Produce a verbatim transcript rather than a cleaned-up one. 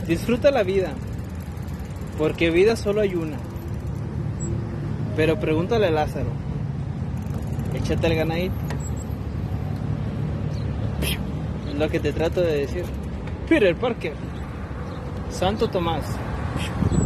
Disfruta la vida, porque vida solo hay una. Pero pregúntale a Lázaro, échate el ganadito. Es lo que te trato de decir. Peter Parker, Santo Tomás.